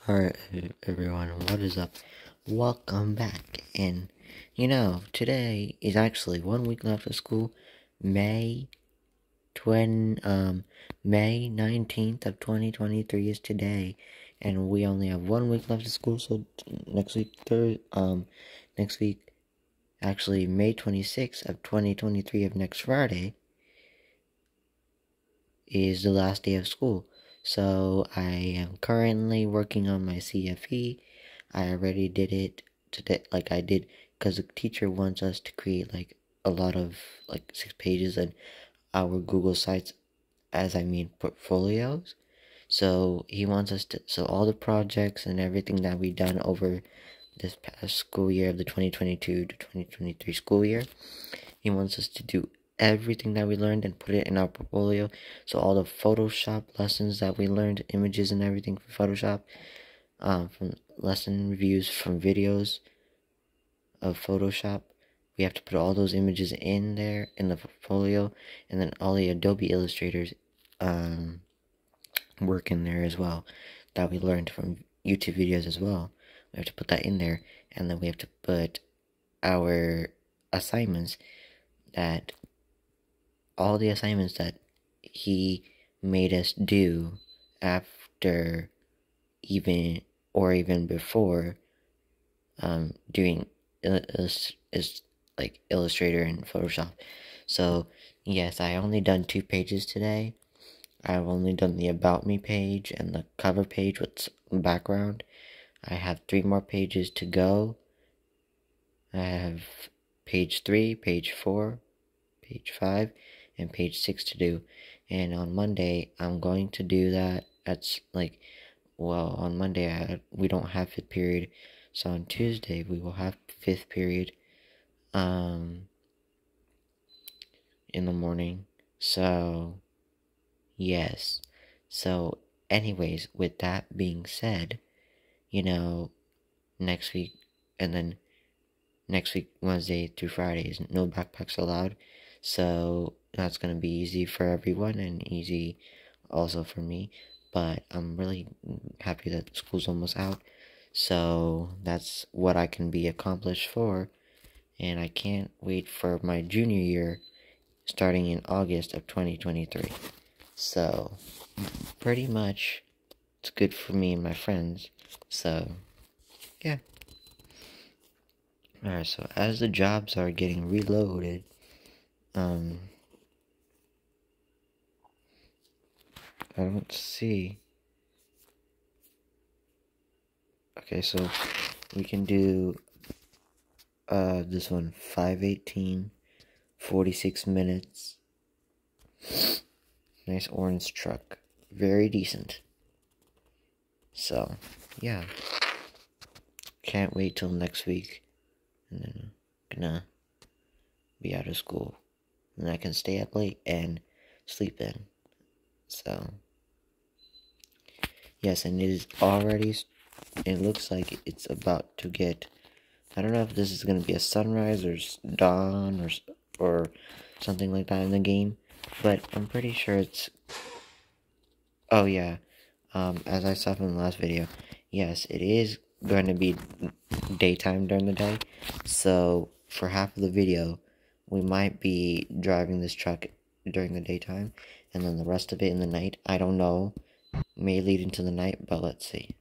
Alright, everyone, what is up? Welcome back. And today is actually 1 week left of school. May 19th of 2023 is today, and we only have 1 week left of school. So next week, actually May 26th of 2023 of next Friday is the last day of school. So I am currently working on my CFE. I already did it today, because the teacher wants us to create a lot of 6 pages in our Google Sites, portfolios. So he wants us to, so all the projects and everything that we've done over this past school year of the 2022 to 2023 school year, he wants us to do everything that we learned and put it in our portfolio. So all the Photoshop lessons that we learned, images and everything from Photoshop, from lesson reviews, from videos of Photoshop, we have to put all those images in there in the portfolio, and then all the Adobe Illustrators work in there as well that we learned from YouTube videos as well. We have to put that in there, and then we have to put our assignments, that all the assignments that he made us do after even before doing is like Illustrator and Photoshop. So yes, I only done 2 pages today. I've only done the About Me page and the cover page with background. I have 3 more pages to go. I have page 3, page 4, page 5, and page 6 to do. And on Monday, I'm going to do that. On Monday, we don't have 5th period. So on Tuesday, we will have 5th period, in the morning. So, yes. So, anyways, with that being said, next week, Wednesday through Friday, is no backpacks allowed. So, that's going to be easy for everyone and easy also for me. But I'm really happy that school's almost out. So, that's what I can be accomplished for. And I can't wait for my junior year starting in August of 2023. So, pretty much, it's good for me and my friends. So, yeah. Alright, so as the jobs are getting reloaded, I don't see. Okay, so we can do this one, 5:18, 46 minutes. Nice orange truck. Very decent. So, yeah. Can't wait till next week. And then I'm gonna be out of school. And I can stay up late and sleep in. So, yes, and it looks like it's about to get, I don't know if this is going to be a sunrise or dawn or something like that in the game, but I'm pretty sure it's, oh yeah, as I saw from the last video, yes, it is going to be daytime during the day. So for half of the video, we might be driving this truck during the daytime, and then the rest of it in the night. I don't know, may lead into the night, but let's see.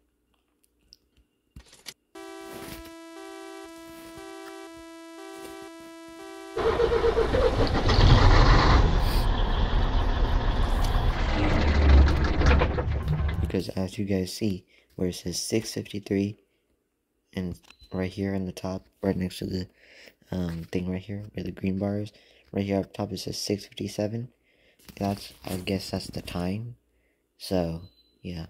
Because as you guys see, where it says 6:53, and right here in the top, right next to the thing right here, where the green bar is, right here up top it says 6:57. I guess that's the time. So, yeah.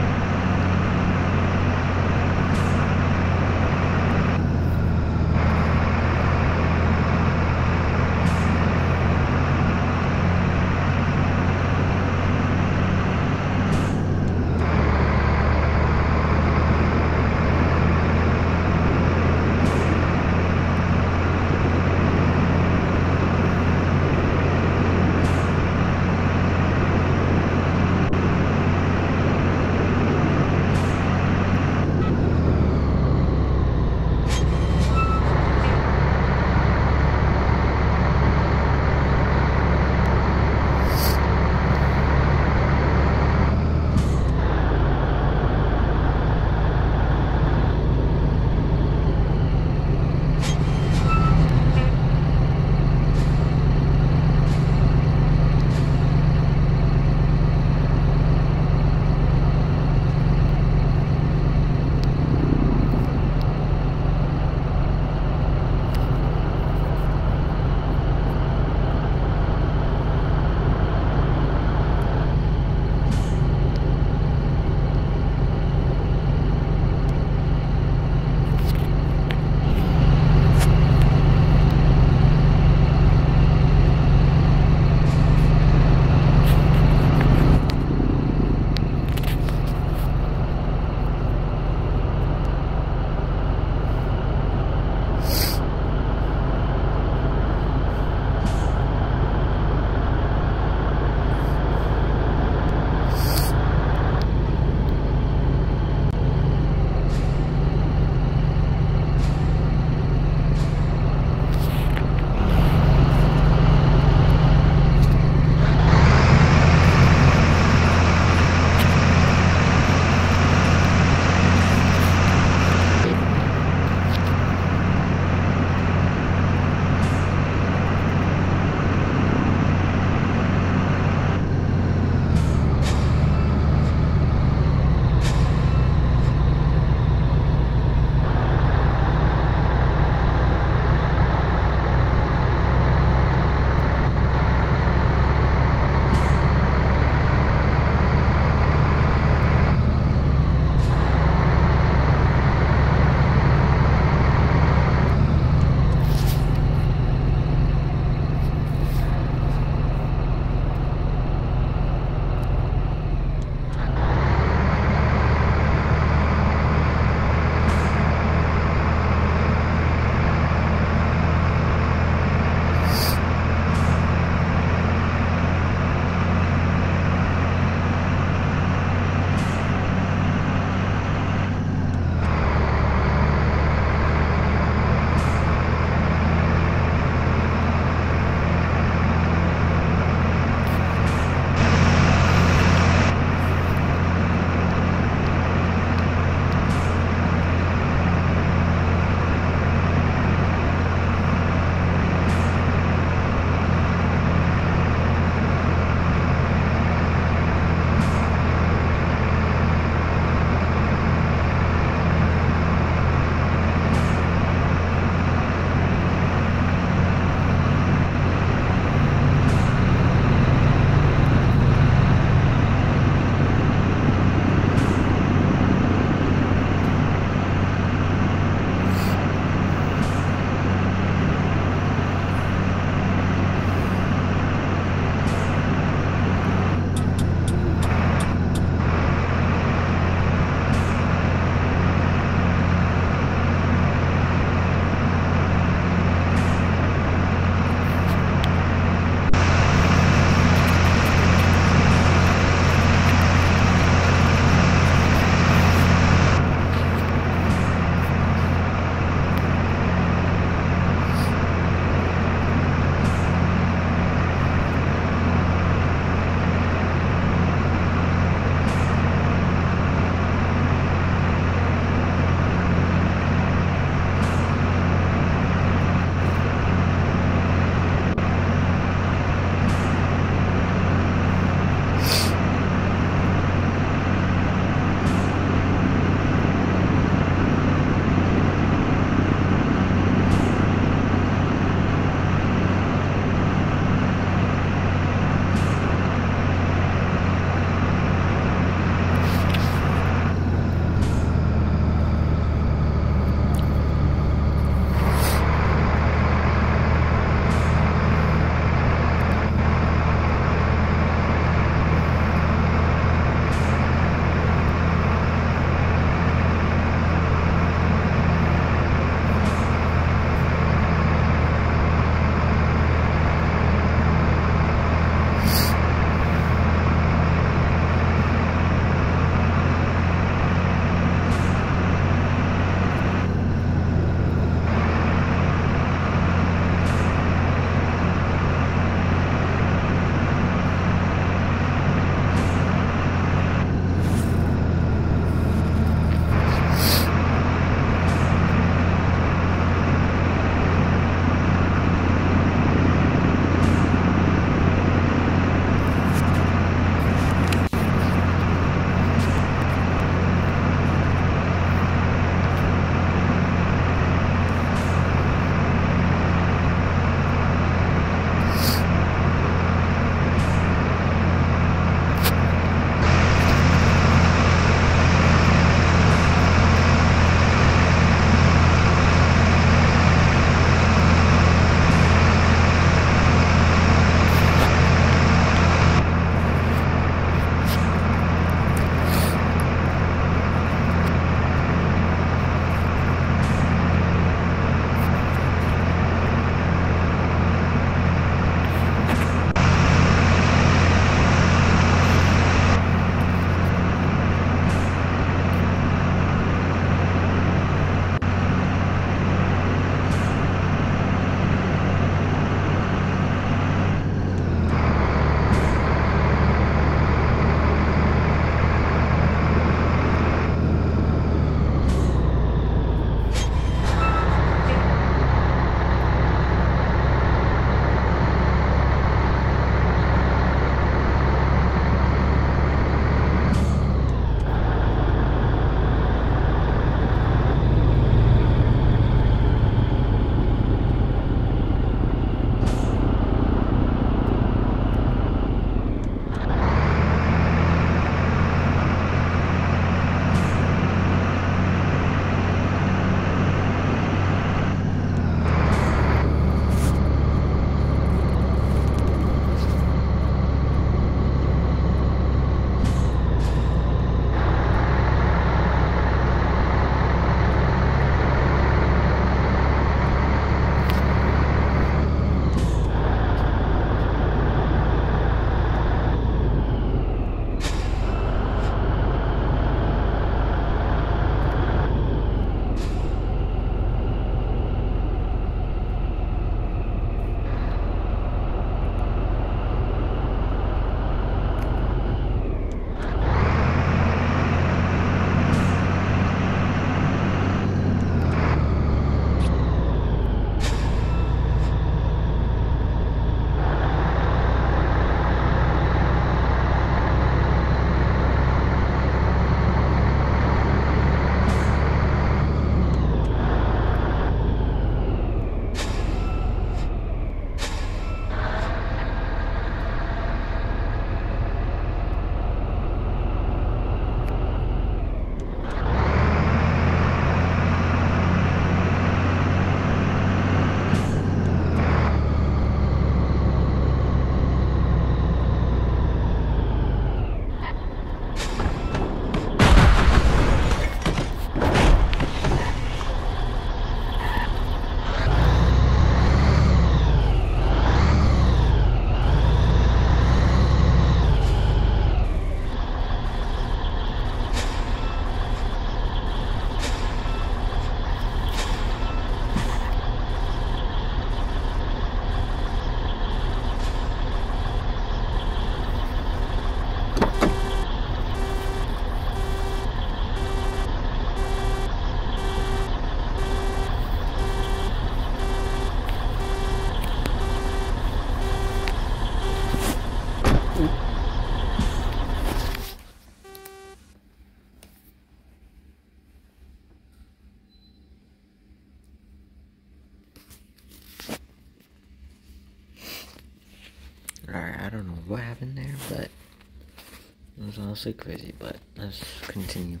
Alright, I don't know what happened there, but it was honestly crazy, but let's continue.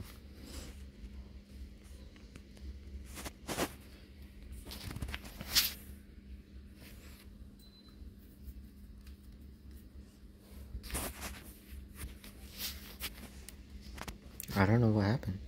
I don't know what happened.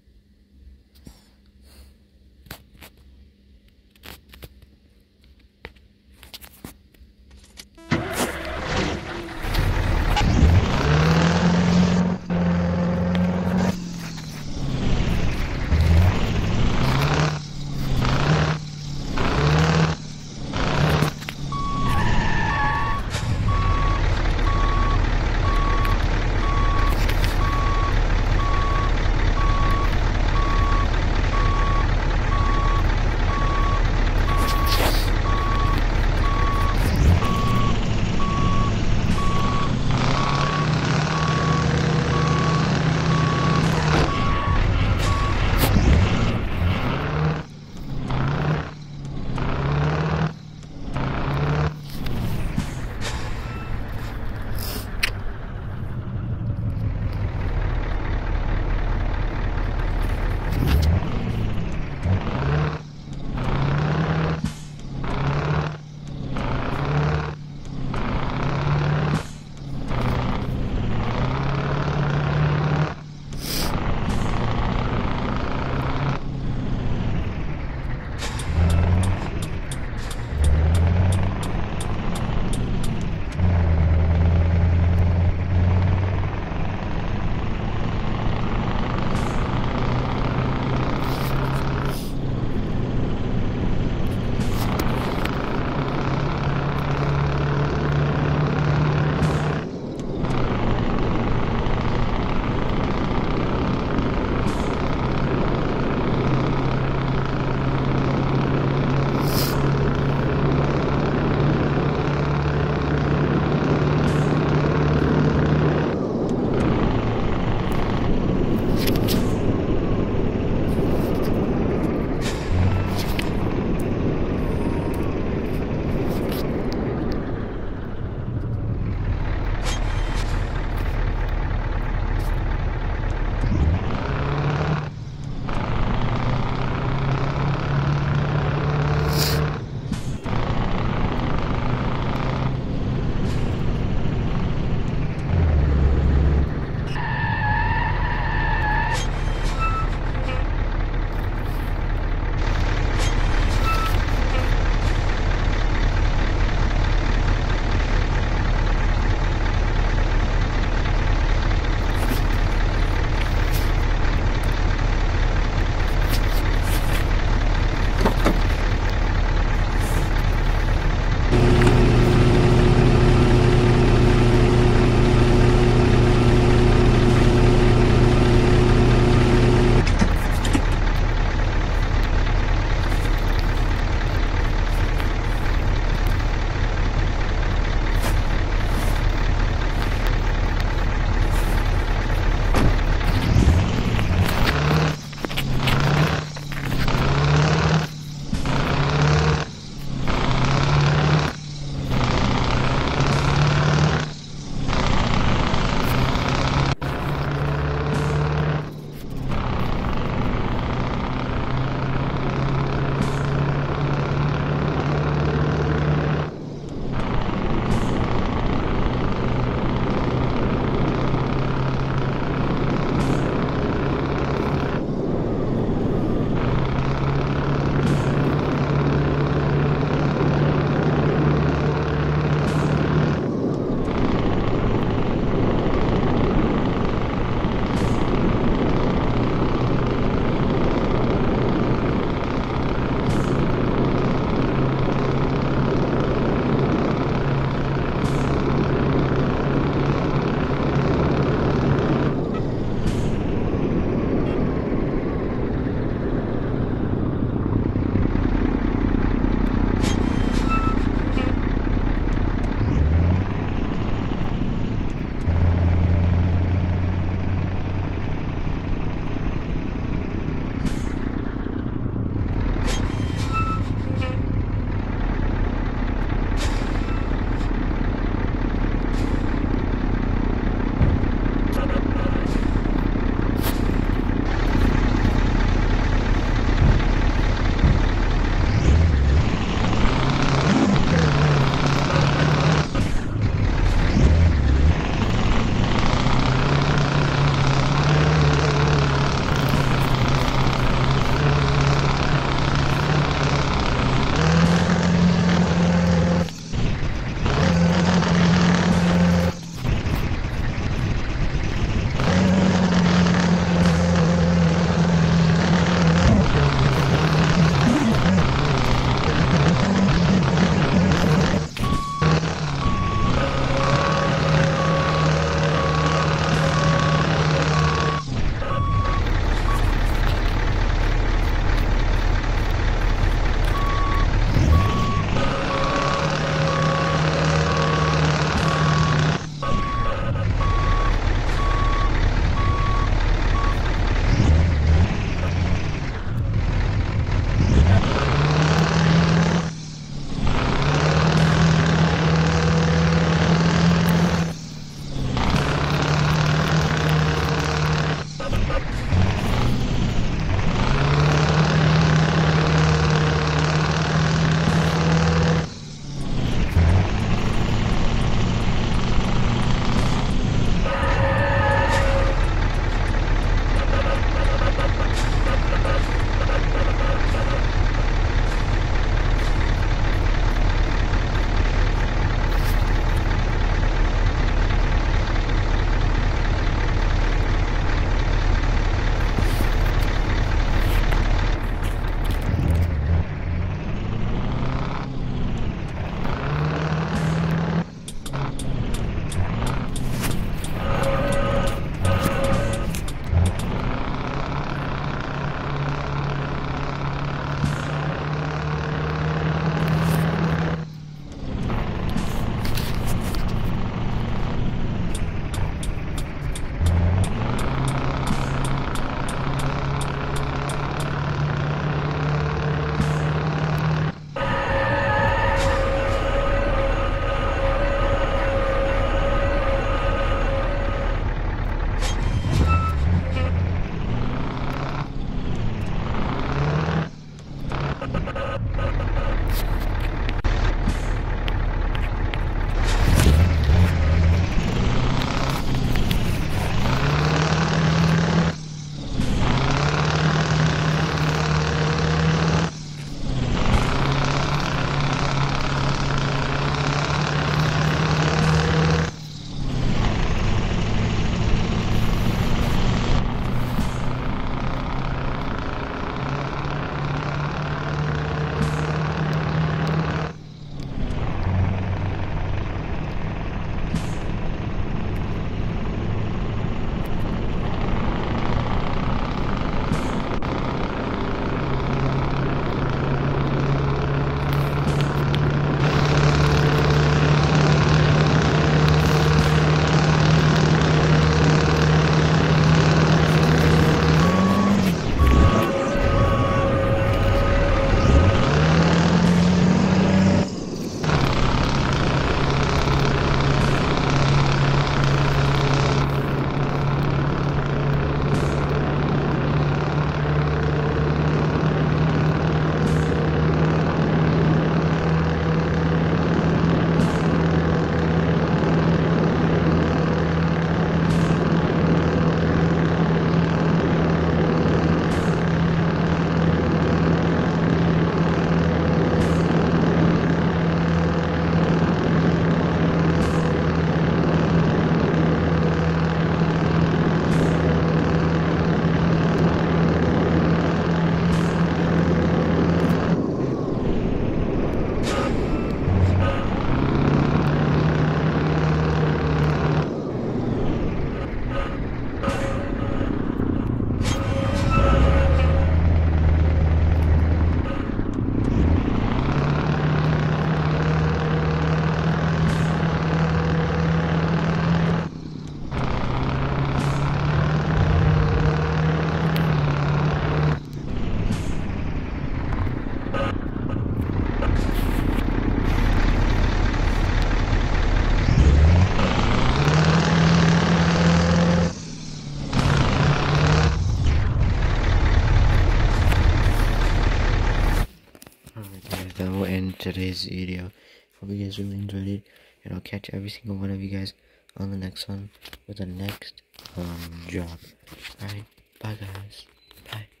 today's video. Hope you guys really enjoyed it, and I'll catch every single one of you guys on the next one with the next job. Alright, bye guys. Bye.